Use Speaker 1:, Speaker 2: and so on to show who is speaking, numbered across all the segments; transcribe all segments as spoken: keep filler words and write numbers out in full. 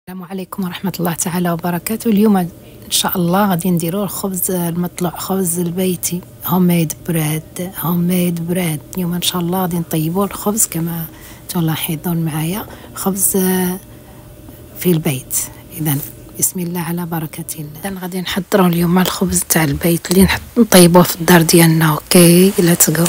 Speaker 1: السلام عليكم ورحمة الله تعالى وبركاته. اليوم ان شاء الله غادي نديرو الخبز المطلوع، خبز البيتي هوم ميد بريد هوم ميد بريد. اليوم ان شاء الله غادي نطيبو الخبز كما تلاحظون معايا، خبز في البيت. اذا بسم الله على بركة الله. اذا غادي نحضروا اليوم الخبز تاع البيت اللي نحط نطيبوه في الدار ديالنا. اوكي ليتس جو.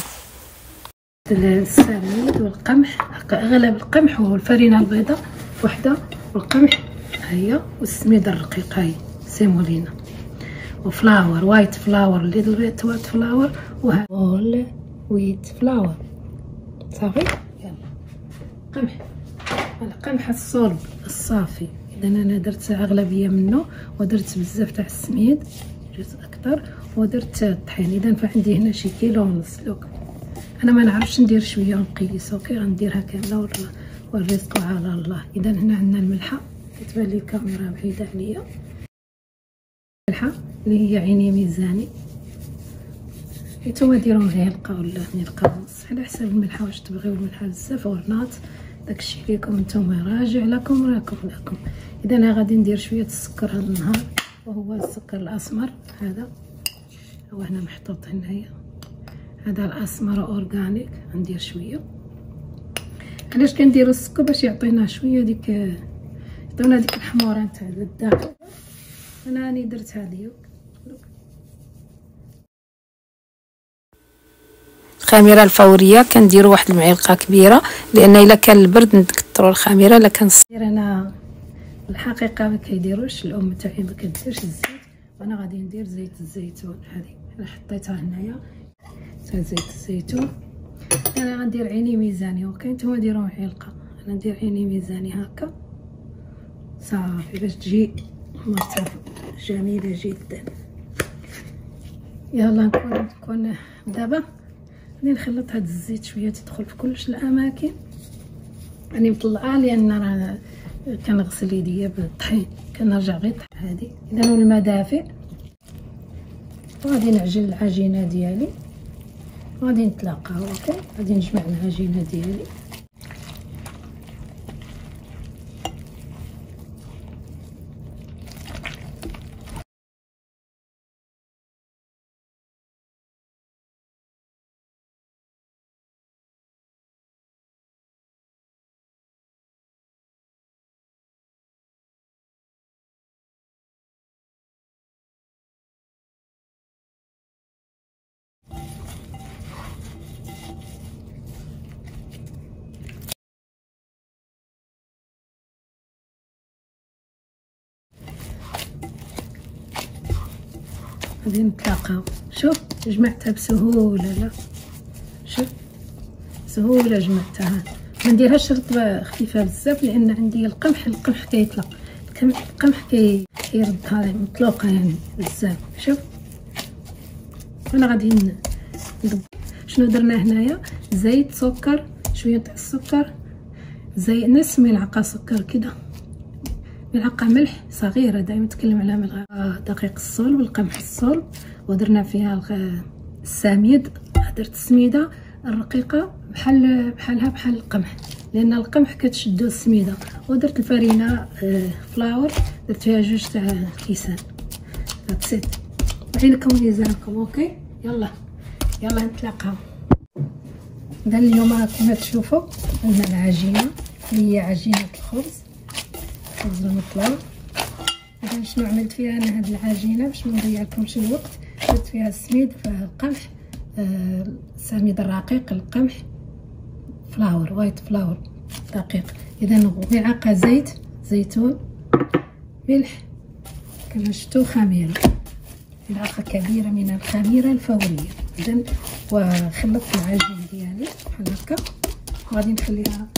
Speaker 1: السميد والقمح، اغلب القمح والفرينه البيضاء وحده، والقمح هي، والسميده الرقيقه هي سيمولينا، وفلاور وايت فلاور ليتل بيت وايت فلاور، وهذا اول ويت فلاور. صافي يلا قمح، القمح الصلب الصافي. اذا انا درت اغلبيه منه ودرت بزاف تاع السميد جزء اكثر، ودرت الطحين. اذا فعندي هنا شي كيلو ونص. لوك انا ما نعرفش ندير شويه ونقيس، اوكي غنديرها كامله ولا والرزق على الله. اذا هنا عندنا الملحه، كتبان لي الكاميرا بعيده عليا. الملحه اللي هي عيني ميزاني، نتوما ديروا معلقه ولا معلقه ونص على حساب الملحه، واش تبغيو الملحه بزاف اور نوت، داكشي ليكم نتوما، راجع لكم راكم لكم. اذا انا غادي ندير شويه السكر هذا النهار، وهو السكر الاسمر. هذا هو هنا محطوط هنايا، هذا الاسمر اورغانيك. ندير شويه. علاش كنديروا السكر؟ باش يعطينا شويه ديك، يعطينا ديك الحموره نتاع الداخل. انا راني درت هذه الخميره الفوريه، كنديروا واحد المعلقه كبيره، لان الا كان البرد نكثروا الخميره. الا كان انا الحقيقه ما كيديروش، الام تاعي ما كديرش الزيت، وانا غادي ندير زيت الزيتون. هذه انا حطيتها هنايا تاع زيت الزيتون. انا غندير عيني ميزاني، اوكي نتوما ديروا معلقه، انا ندير عيني ميزاني هكا صافي باش تجي مرتفعه جميله جدا. يلا نكون نكون دابا غادي نخلط هاد الزيت شويه تدخل في كلش الاماكن. راني مطلعه لان راه كنغسل يديا بالطحين، كنرجع غير هذه. اذا الماء دافئ، وغادي نعجن العجينه ديالي، غادي نتلاقاو. اوكي غادي نجمع العجينه ديالي. غادي نتلاقاو. شوف جمعتها بسهوله، لا شوف سهوله جمعتها. ما نديرهاش رطبه خفيفه بزاف، لان عندي القمح القمح كيطلع، القمح كي كيردها مطلوقه يعني بزاف. شوف انا غادي ندب. شنو درنا هنايا؟ زيت، سكر، شويه تاع السكر، زي نص ملعقه سكر كده، ملعقه ملح صغيره، دائما نتكلم على ملعقه دقيق الصلب والقمح الصلب، ودرنا فيها السميد. درت السميده الرقيقه بحال بحالها بحال القمح، لان القمح كتشدو السميده. ودرت الفرينه فلاور، درت فيها جوج تاع كيسان. هاتسيت عينكم ميزانكم. اوكي يلا يلا نتلاقاو. اذا اليوم كما تشوفوا عندنا العجينه اللي هي عجينه الخبز، خبز المطلوب. اذا شنو عملت فيها انا هاد العجينه باش ما نضيعلكمش الوقت؟ درت فيها السميد، فيها القمح، آه السميد الرقيق، القمح، فلاور وايت فلاور دقيق. اذا ملعقه زيت زيتون، ملح، كما شفتوا خميره، ملعقه كبيره من الخميره الفوريه. اذا وخلطت العجين ديالي بحال هكا، وغادي نخليها.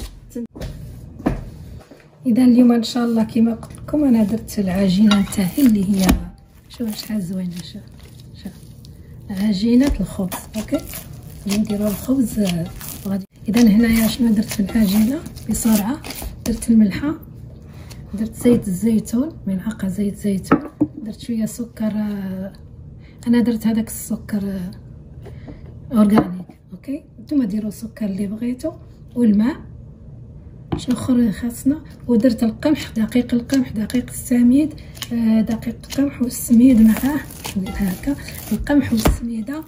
Speaker 1: اذا اليوم ان شاء الله كما قلت لكم انا درت العجينه تاعي اللي هي، شوف شحال زوينه، شوف شوف عجينه الخبز. اوكي غادي نديروا الخبز غادي. اذا هنايا شنو درت في العجينه بسرعه؟ درت الملحه، درت زيت الزيتون، ملعقه زيت زيتون، درت شويه سكر، انا درت هذاك السكر اورغانيك. اوكي نتوما ديروا السكر اللي بغيتو، والماء شنو اخر خاصنا؟ ودرت القمح، دقيق القمح، دقيق السميد، آه دقيق القمح والسميد معاه، ندير هكا القمح والسميده.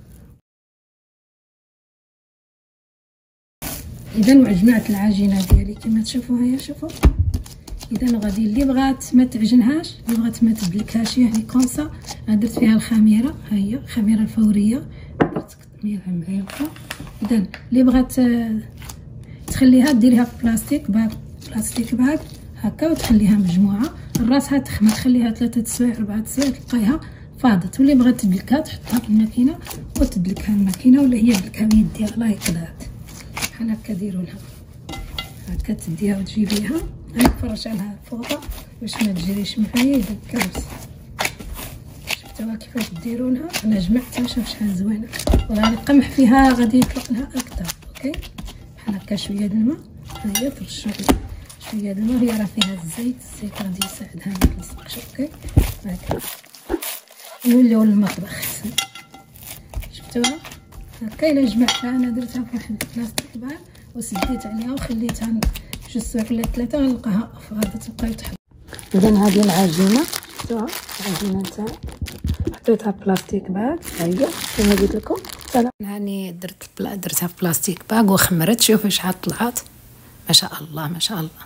Speaker 1: اذا وجمعت العجينه ديالي كما تشوفوا، هيا شوفوا. اذا غادي اللي بغات ما تعجنهاش، اللي بغات ما تدلكهاش يعني كونسا، درت فيها الخميره، ها هي الخميره الفوريه، درت خميره معلقه. اذا اللي بغات تخليها ديريها في بلاستيك باك، بلاستيك باك هكا، وتخليها مجموعه. راسها تخمر، تخليها ثلاثه سوايع اربعه سوايع تلقايها فاضت. واللي بغات تدلكها تحطها في الماكينه وتدلكها الماكينه، ولا هي دلكها بيديها الله يقدرات بحال هكا. ديروا لها هكا، تديها وتجيبيها، نفرش عليها الفوطه باش ما تجريش معايا اذا كابس. شفتوها كيفاش ديرونها؟ انا جمعتها، شوف شحال زوينه. وغادي القمح فيها غادي يطلق لها اكثر. اوكي بحال هكا شويه د الماء، ها هي ترشوا شويه د الماء، هي راه فيها الزيت، الزيت غادي يساعدها ما تلصقش. اوكي هكا نوليو للمطبخ. شفتوها هكا؟ الا جمعتها انا درتها في واحد البلاستيك باك وسديت عليها وخليتها جوج سوايع ولا ثلاثه، غنلقاها غادي تبقى تحط. اذا هذه العجينه شفتوها، العجينه تاعي حطيتها في بلاستيك باك، ها هي كما قلت لكم. هاني درت درتها في بلاستيك باك وخمرت، شوفوا شحال طلعت، ما شاء الله ما شاء الله.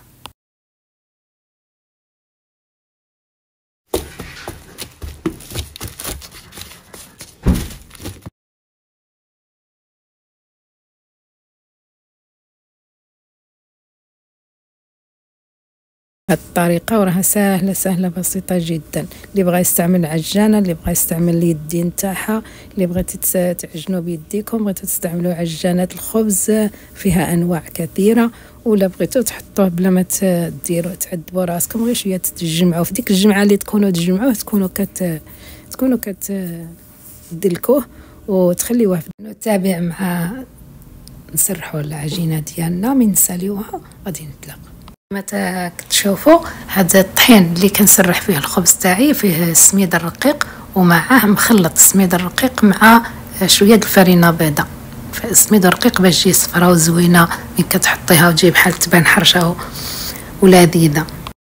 Speaker 1: هاد الطريقه وراها سهله سهله بسيطه جدا. اللي بغى يستعمل عجانه، اللي بغى يستعمل اليدين نتاعها، اللي بغيتو تعجنوا بيديكم، بغيتو تستعملوا عجانات الخبز فيها انواع كثيره، ولا بغيتو تحطوه بلا ما تديروا تعذبوا راسكم، غير شويه تجمعوا في ديك الجمعه اللي تكونوا تجمعوه، تكونوا كت تكونوا كتدلكوه وتخليوه. نتابع مع نسرحوا العجينه ديالنا، من نساليوها غادي نتلاقى. كما كتشوفوا هذا الطحين اللي كنسرح فيه الخبز تاعي فيه السميد الرقيق، ومعاه مخلط السميد الرقيق مع شويه الفرينه بيضاء. السميد الرقيق باش تجي صفراء وزوينه ملي كتحطيها وتجي بحال تبان حرشه ولذيذه.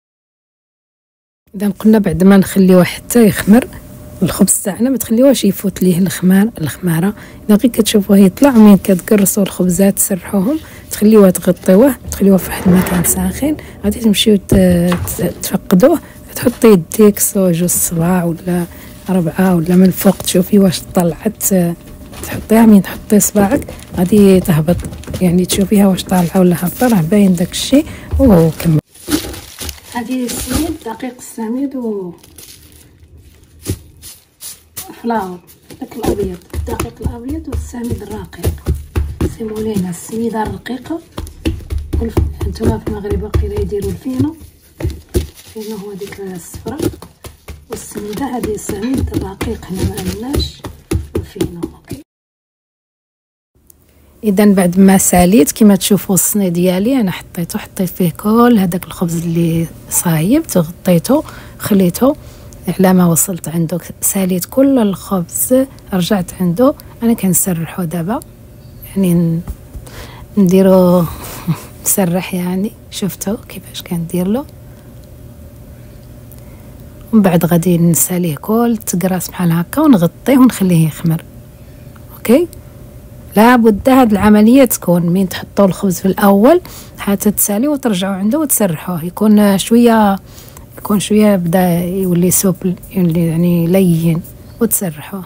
Speaker 1: اذا قلنا بعد ما نخليوه حتى يخمر الخبز تاعنا، ما تخليوهش يفوت ليه الخمار الخماره. اذا غير كتشوفوه يطلع، ومن كتقرصوا الخبزات تسرحوهم تخليوه تغطيوه، تخليوه في واحد المكان ساخن، غادي تمشيو تفقدوه، تحطي يديك جوج صباع ولا اربعه ولا من الفوق تشوفي واش طلعت، تحطيها من تحطي صباعك غادي تهبط، يعني تشوفيها واش طالعه ولا هابطه، راه باين داك الشيء. وكمل هذه السميد، دقيق السميد و فلاور داك الابيض، الدقيق الابيض والسميد الرقيق، سيمولينا السميده الرقيقه. انتما في المغرب واقيلا يديروا الفينو، الفينو هو ديك الصفراء، والسميده هذه السميد الرقيق هنا ما عندناش الفينو. اوكي اذا بعد ما ساليت كما تشوفوا الصني ديالي انا حطيته، حطيت فيه كل هذاك الخبز اللي صايب، غطيته خليته على ما وصلت عنده، ساليت كل الخبز رجعت عنده. انا كنسرحو دابا، يعني نديرو مسرح، يعني شفتوا كيفاش كندير له. ومن بعد غادي نساليه كل تقراص بحال هكا ونغطيه ونخليه يخمر. اوكي لابد هاد العمليه تكون من تحطوا الخبز في الاول حتى تساليه وترجعوا عنده وتسرحوه، يكون شويه يكون شويه بدا يولي سوبل، يولي يعني لين، وتسرحوه.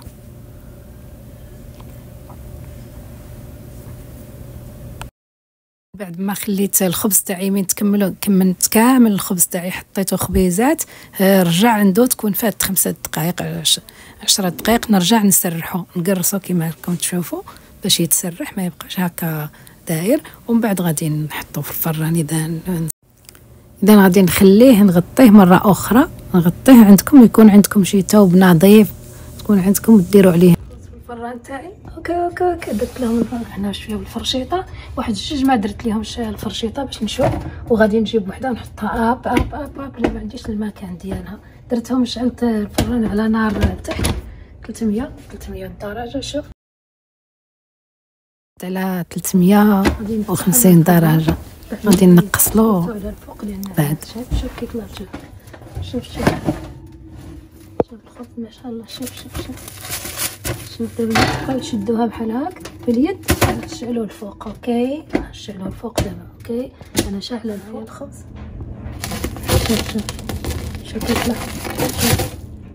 Speaker 1: بعد ما خليت الخبز تاعي من تكملوا كملت كامل الخبز تاعي، حطيته خبيزات، رجع عنده تكون فات خمسة دقائق عشرة دقائق، نرجع نسرحو نقرصو كما راكم تشوفوا باش يتسرح ما يبقاش هكا داير. ومن بعد غادي نحطو في الفران. اذا اذا غادي نخليه نغطيه مره اخرى، نغطيه عندكم يكون عندكم شي ثوب نظيف تكون عندكم ديروا عليه الفران تاعي. اوكي اوكي اوكي درت لهم هنا شويه بالفرشيطه، واحد جوج ما درت لهم الفرشيطه باش نشوف، وغادي نجيب وحده نحطها اب اب اب اب اللي ما عنديش المكان ديالها. درتهم شعلت الفران على نار تحت ثلاثمية ثلاثمية درجه، شوف على ثلاثمية وخمسين درجه.
Speaker 2: غادي نقص له
Speaker 1: على الفوق لان
Speaker 2: بعد.
Speaker 1: شوف شوف كي طلع شوف شوف شوف شوف الخبز ما شاء الله. شوف شوف شوف شوف دابا نبقاو نشدوها بحال هاك باليد ونشعلوه الفوق. اوكي نشعلوه الفوق دابا. اوكي انا شاعله الفوق الخبز. شوف شوف شوف كيطلع شوف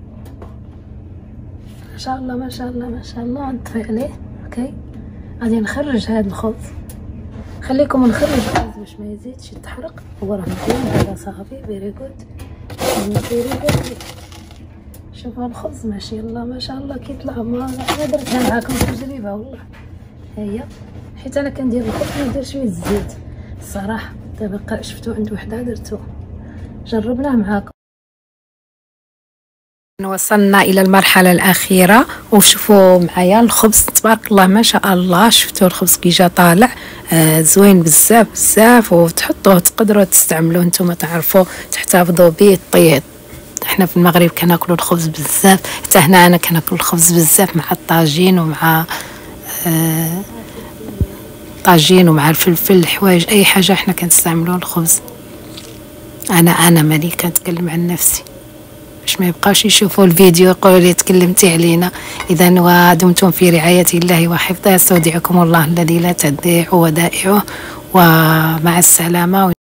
Speaker 1: ما شاء الله ما شاء الله ما شاء الله. نطفي عليه. اوكي غادي نخرج هذا الخبز. خليكم نخرج الخبز باش ما يزيدش يتحرق. هو راه مزيان هذا صافي. فيري جود فيري جود. شوفوا الخبز ماشي الله ما شاء الله كيطلع. ما انا درتها معاكم تجربه والله. هي حيت انا كندير الخبز ندير شويه الزيت الصراحه. دابا شفتو عند وحده درتو جربناه معاكم.
Speaker 2: وصلنا الى المرحله الاخيره وشوفوا معايا الخبز تبارك الله ما شاء الله. شفتوا الخبز كي جا طالع آه زوين بزاف بزاف. وتحطوه تقدروا تستعملوه نتوما تعرفوا تحتفظوا به. طيب احنا في المغرب كناكلوا الخبز بزاف. حتى هنا انا كناكل الخبز بزاف مع الطاجين ومع آه طاجين ومع الفلفل الحوايج اي حاجه احنا كنستعملوا الخبز. انا انا مالي كنتكلم عن نفسي باش ما يبقاوش يشوفوا الفيديو يقولوا لي تكلمتي علينا. اذا ودمتم في رعايه الله وحفظه. استودعكم الله الذي لا تضيع ودائعه ومع السلامه.